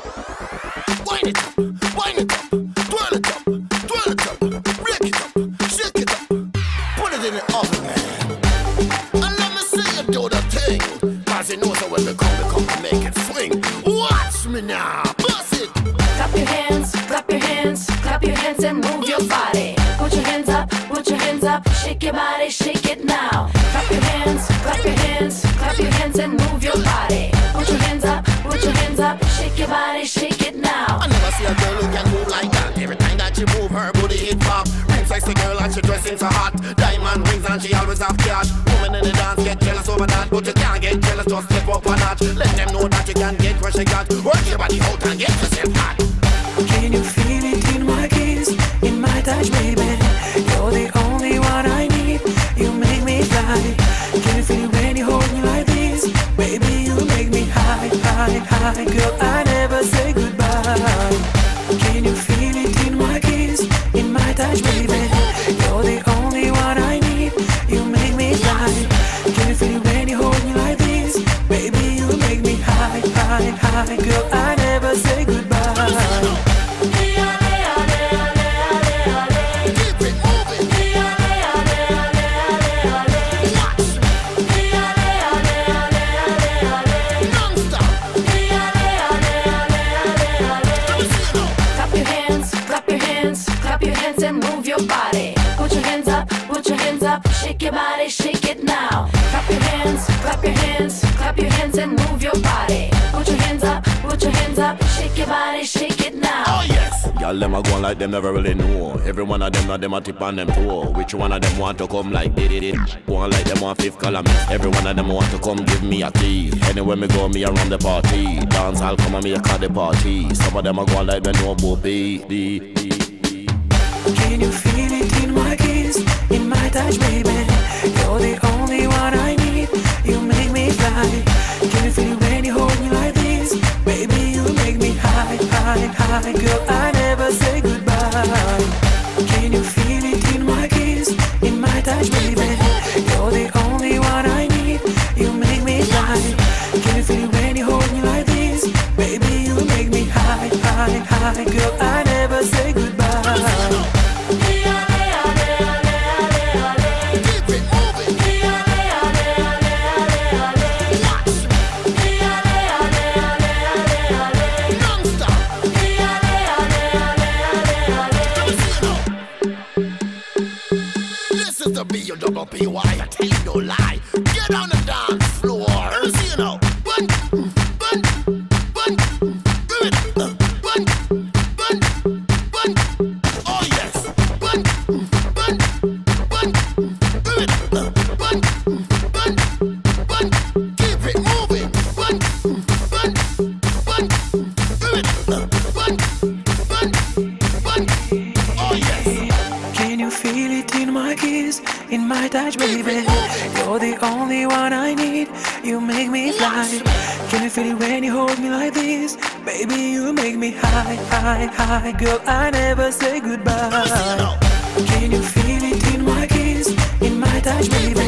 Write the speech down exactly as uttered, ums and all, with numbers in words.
Wind it up, wind it up, twirl it up, twirl it up, break it up, shake it up, put it in the oven, man. And let me see you do the thing, cause you know so when we come, we come to make it swing. Watch me now, bust it. Clap your hands, clap your hands, clap your hands and move your body. Put your hands up, put your hands up, shake your body, shake it now. Clap your hands, clap your hands, clap your hands and move your body. Put your hands up, put your hands up, shake your body, shake it now. I never see a girl who can move like that. Every time that she move, her booty hit pop. Rings like the girl and she dressing so hot. Diamond rings and she always have cash. Women in the dance get jealous over that, but you can't get jealous, just step up a notch. Let them know that you can get what she got. Work your body out and get yourself hot. Can you feel it in my kiss, in my touch, baby? You're the only one I need. You make me fly. Can you feel it when you hold me like this? Baby, you make me high, high, high. Girl, I never say goodbye. Can you feel it in my kiss, in my touch, baby? You're the only one I need. You make me fly. Can you feel it when you hold me like this? Baby, you make me high, high, high. Girl, I never say goodbye. And move your body. Put your hands up, put your hands up, shake your body, shake it now. Clap your hands, clap your hands, clap your hands and move your body. Put your hands up, put your hands up, shake your body, shake it now. Oh yes! Y'all them a go like them never really know. Every one of them not them a tip on them toe. Which one of them want to come like did it it? One like them on fifth column. Every one of them want to come give me a key. Anywhere me go, me around the party. Dance I'll come and me a call the party. Some of them a go like them no booby. Can you feel it in my kiss, in my touch, baby? You're the only one I need. You make me fly. Can you feel it when you hold me like this? Baby, you make me high, high, high. Girl, I never say goodbye. Can you feel it in my kiss, in my touch, baby? You're the only one I need. You make me fly. Can you feel it when you hold me like this? Baby, you make me high, high, high. Girl, I never say goodbye. Double P Y, I tell you no lie. Get on the dance floor. See you know. Bun, bun, bun, do it. Uh, bun, bun, bun. Oh yes. Bun, bun, bun, do it. Uh, bun, bun, bun. Keep it moving. Bun, bun, bun, do it. Uh, bun, bun, bun. Oh yes. Can you feel it in my kiss, in my touch, baby? You're the only one I need. You make me fly. Can you feel it when you hold me like this? Baby, you make me high, high, high. Girl, I never say goodbye. Can you feel it in my kiss, in my touch, baby?